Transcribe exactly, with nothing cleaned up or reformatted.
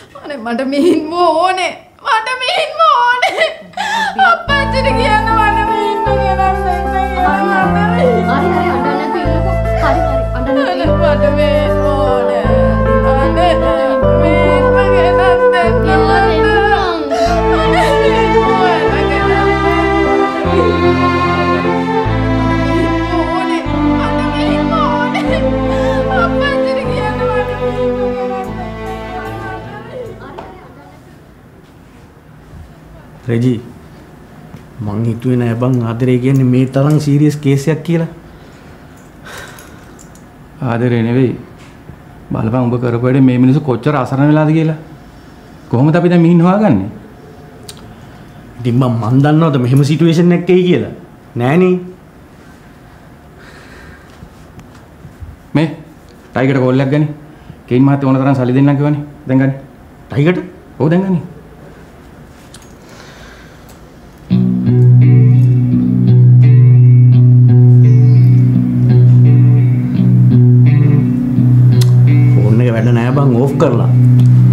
අනේ මට මිහින්ම ඕනේ. මට මිහින්ම ඕනේ. අප්පච්චිට කියන්න මට මිහින්ම ගෙනත් දෙන්න කියලා. හරි හරි අඬන්න නැතුව ඉන්නකෝ. හරි හරි අඬන්න නැතුව මට මිහින්ම ඕනේ. අනේ මිහින්ම ගෙනත් දෙන්න. කියලා දෙන්න. අනේ මිහින්ම ඕනේ. ඕනේ. මට මිහින්ම ඕනේ. අප්පච්චිට කියන්න මට මිහින්ම රෙජි මං හිතුවේ නෑ බං ආදරේ කියන්නේ මේ තරම් සීරියස් කේස් එකක් කියලා. ආදරේ නෙවෙයි. බලපන් උඹ කරපු වැඩේ මේ මිනිස්සු කොච්චර අසරණ වෙලාද කියලා. කොහොමද අපි දැන් මිහින් හොයාගන්නේ? ඉතින් මම මන් දන්නවද මෙහෙම සිටුේෂන් එකක් එයි කියලා? නෑනේ. මේ ටයිගර්ට කෝල් එකක් ගනි. කේන් මහත්තයා ඕන තරම් සල්ලි දෙන්නම් කිව්වනේ. දැන් ගනි. ටයිගර්ට? ඔව් දැන් ගනි. වැඩ නෑ බං ඕෆ් කරලා.